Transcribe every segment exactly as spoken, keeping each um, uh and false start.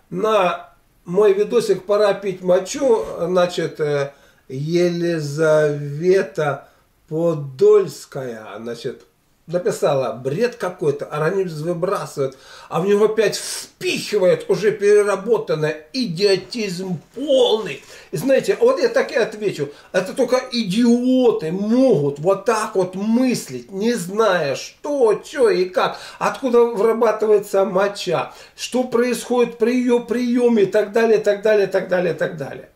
на мой видосик «Пора пить мочу», значит, Елизавета Подольская, значит, написала: бред какой-то, организм выбрасывает, а в него опять впихивает уже переработанное, идиотизм полный. И знаете, вот я так и отвечу, это только идиоты могут вот так вот мыслить, не зная, что, что и как, откуда вырабатывается моча, что происходит при ее приеме и так далее, и так далее, и так далее, и так далее.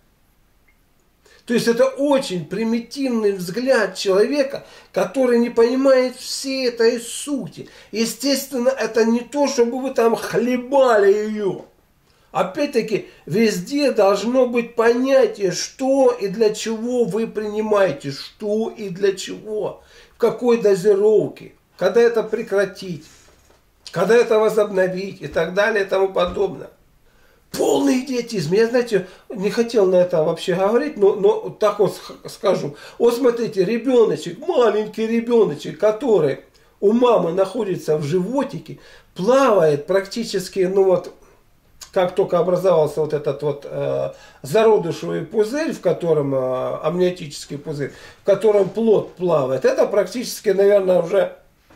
То есть это очень примитивный взгляд человека, который не понимает всей этой сути. Естественно, это не то, чтобы вы там хлебали ее. Опять-таки, везде должно быть понятие, что и для чего вы принимаете, что и для чего, в какой дозировке, когда это прекратить, когда это возобновить и так далее и тому подобное. Полный идиотизм. Я, знаете, не хотел на это вообще говорить, но, но так вот скажу. Вот смотрите, ребеночек, маленький ребеночек, который у мамы находится в животике, плавает практически, ну вот, как только образовался вот этот вот э, зародышевый пузырь, в котором, э, амниотический пузырь, в котором плод плавает, это практически, наверное, уже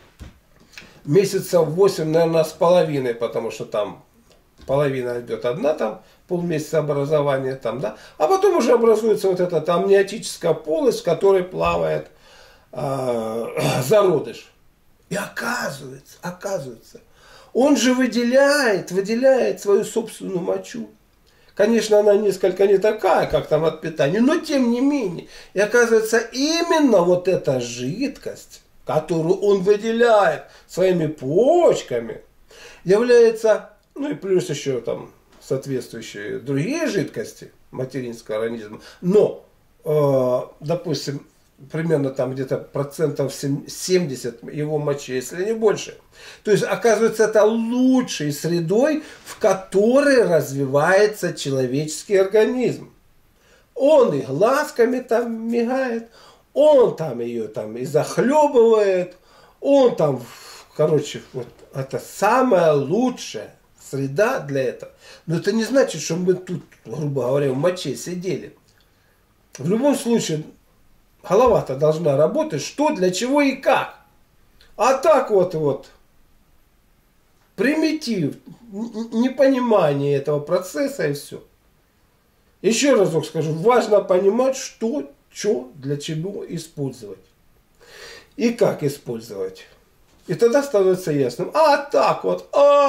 месяцев восемь, наверное, с половиной, потому что там половина идет одна, там полмесяца образования, там, да, а потом уже образуется вот эта амниотическая полость, в которой плавает э, зародыш. И оказывается, оказывается, он же выделяет, выделяет свою собственную мочу. Конечно, она несколько не такая, как там от питания, но тем не менее. И оказывается, именно вот эта жидкость, которую он выделяет своими почками, является... Ну и плюс еще там соответствующие другие жидкости материнского организма. Но, э, допустим, примерно там где-то процентов семьдесят его мочи, если не больше. То есть, оказывается, это лучшей средой, в которой развивается человеческий организм. Он и глазками там мигает, он там ее там и захлебывает, он там, короче, вот это самое лучшее. Среда для этого. Но это не значит, что мы тут, грубо говоря, в моче сидели. В любом случае, голова-то должна работать, что, для чего и как. А так вот, вот, примитив, непонимание этого процесса и все. Еще разок скажу, важно понимать, что, что, для чего использовать. И как использовать. И тогда становится ясным. А так вот.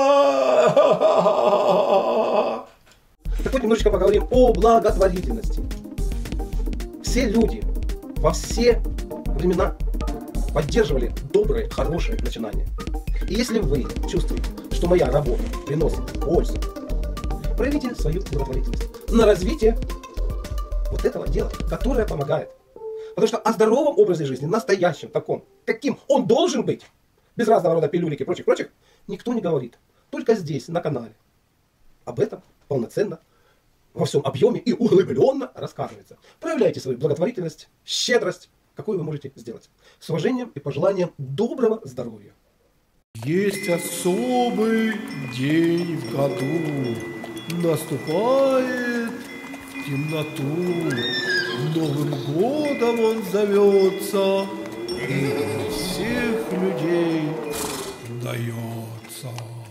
Теперь немножечко поговорим о благотворительности. Все люди во все времена поддерживали добрые, хорошие начинания. И если вы чувствуете, что моя работа приносит пользу, проявите свою благотворительность на развитие вот этого дела, которое помогает. Потому что о здоровом образе жизни, настоящем таком, каким он должен быть, без разного рода пилюлики и прочих-прочих, никто не говорит. Только здесь, на канале. Об этом полноценно, во всем объеме и углубленно рассказывается. Проявляйте свою благотворительность, щедрость, какую вы можете сделать. С уважением и пожеланием доброго здоровья. Есть особый день в году. Наступает в темноту. Новым годом он зовется. И для всех людей дается.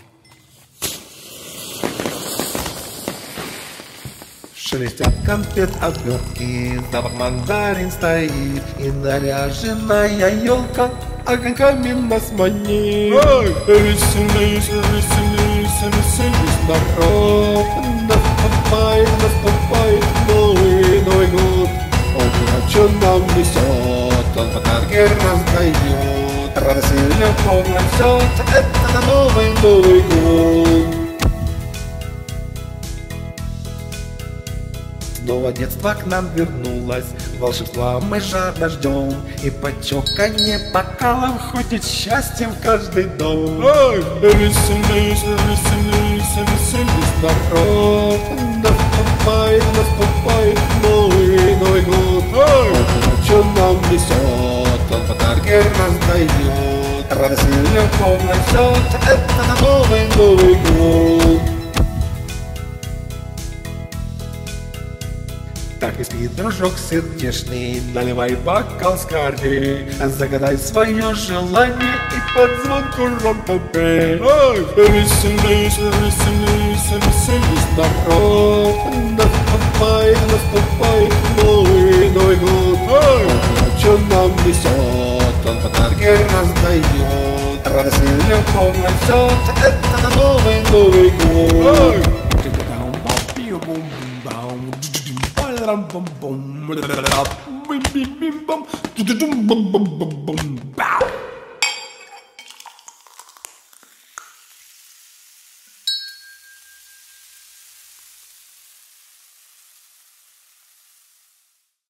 Шелестят конфет обертки, запах мандарин стоит, и наряженная елка огоньками нас манит. Эй, веселись, веселись, веселись, народ. Наступает, наступает новый, Новый год. Он что нам несет, Он подарки раздает, радость и любовь несет. Это новый, Новый год. Снова детство к нам вернулось, волшебства мы жадно ждем, и по чоканье бокалов ходит счастье в каждый дом. Эй, веселись, веселись, веселись, народ. Наступает, наступает новый, Новый год. Эй, Он что нам несет, он подарки раздает, радость и любовь несет. Это новый, Новый год. дружок сердечный, наливай бокал скорей, загадай свое желание и под звонку ромко пей. Веселись, веселись, веселись, народ. Наступай, наступай, новый, Новый год. А что нам несет? Он подарки раздает, радость и любовь несет. Это новый, Новый год. Boom, boom, boom, boom, boom, boom, boom, boom, boom, boom, boom, boom, boom.